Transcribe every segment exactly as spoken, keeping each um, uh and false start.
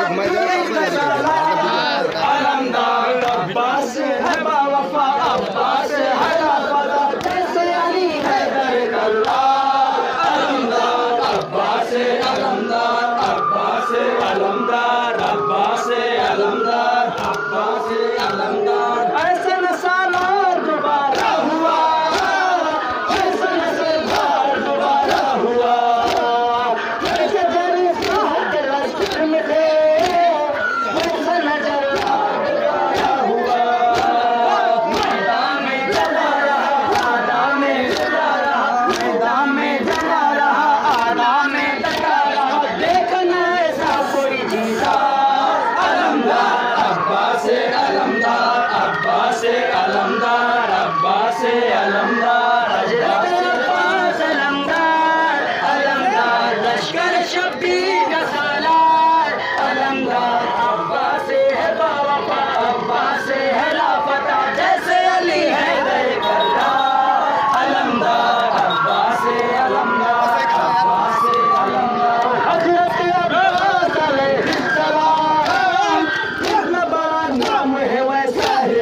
अलमदार अब्बास है बावफा अब्बास है लापता जैसे अली हैदर कररार अलमदार अब्बास अलमदार अब्बास अलमदार अब्बास अलमदार अब्बास अलमदार ऐसे न सालार दोबारा हुआ ऐसे न सालार दोबारा हुआ ऐसे जरी साहब लश्कर में थे ऐसे न जलाल दोबारा हुआ मैदान में जला रहा आदा में जला रहा मैदान में जला रहा आदा में जला रहा देखना ऐसा कोई जीता अलमदार अब्बास अलमदार अब्बास अलमदार अब्बास अलमदार अब्बास अलमदार अलमदार लश्कर शब्बीर का सालार अलमदार अब्बास है बावफा अब्बास है लापता जैसे अली हैदर कररार अलमदार अब्बास अलमदार अब्बास अलमदार हज़रत अब्बास अलैहिस्सलाम कितना बड़ा नाम है वैसा है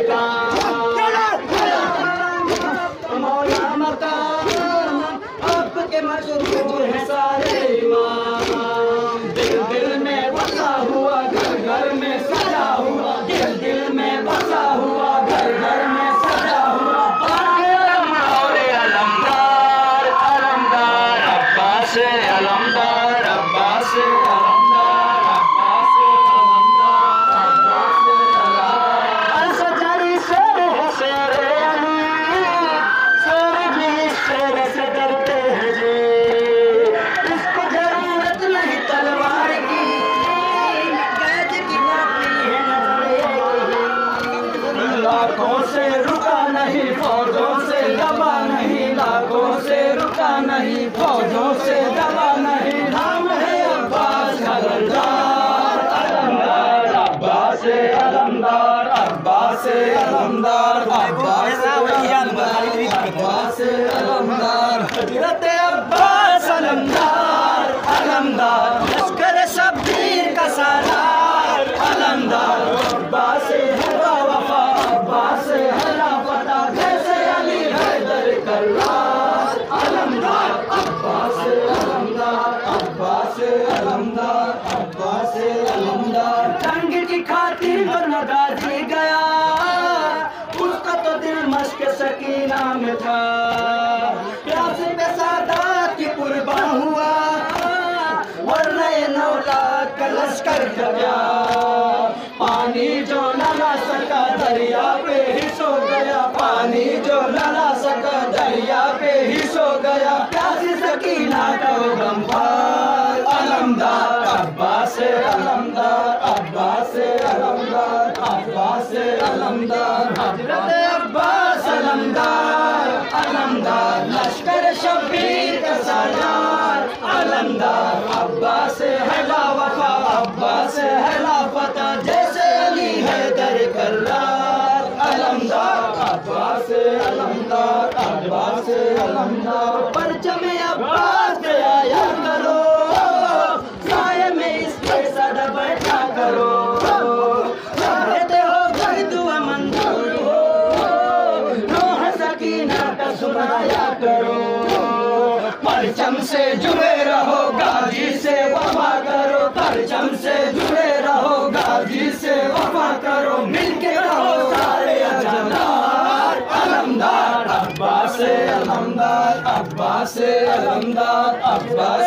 मौला मकाम आपके मशहूर है सारे इमाम दिल दिल में बसा हुआ घर घर में सजा हुआ दिल दिल में बसा हुआ घर घर में सजा हुआ अलमदार अलमदार अलमदार अब्बास अलमदार अब्बास अलमदार अब्बास अलमदार अब्बास अलमदार शेर है शेर अली शेर भी शेर से डरते हैं जी इसको जरूरत नहीं तलवार की कैद की नौकरी है नजरें लाखों से रुका नहीं फौजों से दबा नहीं लाखों से रुका नहीं फौजों से दबा नहीं नाम है अब्बास अलमदार अलमदार अब्बास अलमदार अब्बास अलमदार अब्बास अब्बास अलमदार हज़रत अब्बास अलमदार अलमदार लश्कर शब्बीर का सालार अलमदार अब्बास है बावफा अब्बास है लापता जैसे अली हैदर कररार अलमदार अब्बास अलमदार अब्बास अलमदार अब्बास अलमदार जंग की खातिर वरना गाजी गया उसका तो दिल मश्क सकीना में था प्यास पे सादात की कुर्बान हुआ वरना ये नौलाद का लश्कर गया पानी जो न ला सका दरिया पे ही सो गया पानी जो न ला सका दरिया पे ही सो गया प्यासी सकीना का गमखार अलमदार अब्बास अलमदार अब्बास अलमदार अब्बास अलमदार हज़रत अब्बास अलमदार अलमदार लश्कर शब्बीर का सालार अलमदार अब्बास है बावफा अब्बास है लापता जैसे अली हैदर कररार अलमदार अब्बास अलमदार अब्बास अलमदार परचम अब्बास पे आया करो साये में इसके सदा बैठा करो कहते हो घर दुआ मंजूर हो नूह सकीना का सुनाया करो परचम से जुड़े रहो गाजी से वफा करो परचम से जुड़े रहो गाजी से वफा करो मिलके रहो सारे अजदार अलमदार अब्बास अलमदार अब्बास अलमदार अब्बास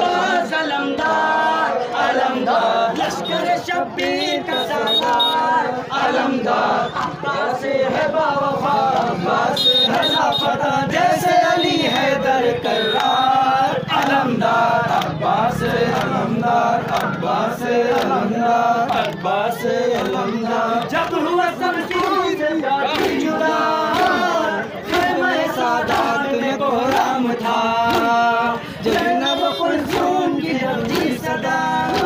अलमदार अलमदार लश्कर शब्बीर का सालार अलमदार अब्बास है बावफा अब्बास है लापता जैसे अली हैदर कररार अलमदार अब्बास अलमदार अब्बास अलमदार अब्बास अलमदार जब हुआ सब चीज जाती जुदा मैं सादात में कोहराम था जैनब कुलसूम की लफ्जी सदा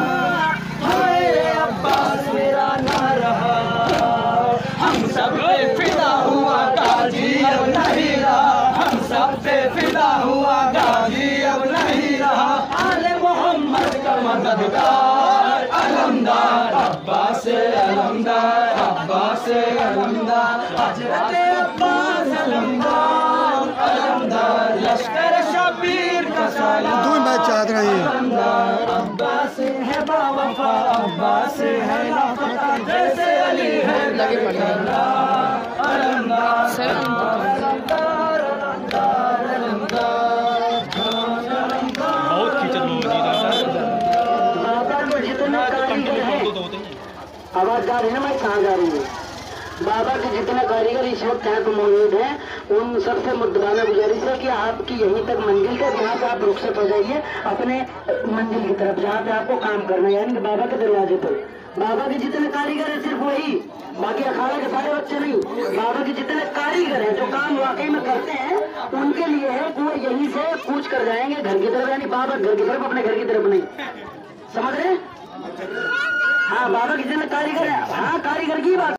हाय अब्बास मेरा ना रहा हम सब पे फिदा हुआ गाजी अब नहीं रहा हम सब पे फिदा हुआ गाजी अब नहीं रहा आले मोहम्मद का मददगार अलमदार अलमदार, अब्बास अलमदार, हजरत अब्बास अलमदार, अलमदार, लश्कर शबीर का सालार, दो मैच चाहते रहिए। अब्बास है बावफा, अब्बास है लापता, जैसे अली है अलमदार, अलमदार, अलमदार, अलमदार। बहुत खींचत लोग बाबा के जितने कारीगर हैं, आवाज जा रही है ना, मैं कहाँ जा रही हूँ? बाबा के जितने कारीगर इस वक्त यहाँ पे मौजूद हैं, उन सबसे मुद्दाना गुजारिश है कि आपकी यहीं तक मंजिल है, जहाँ पे आप रुखसत हो जाइए अपने मंजिल की तरफ, जहाँ पे आपको काम करना है, यानी कि बाबा के दरवाजे पर। बाबा के जितने कारीगर हैं सिर्फ वही, बाकी अखाड़ा के सारे बच्चे नहीं। बाबा के जितने कारीगर हैं जो काम वाकई में करते हैं, उनके लिए है वो यहीं से कूच कर जाएंगे घर की तरफ, यानी बाबा घर की तरफ, अपने घर की तरफ नहीं। समझ रहे? हाँ, बाबा के जितने कारीगर है, हाँ कारीगर की बात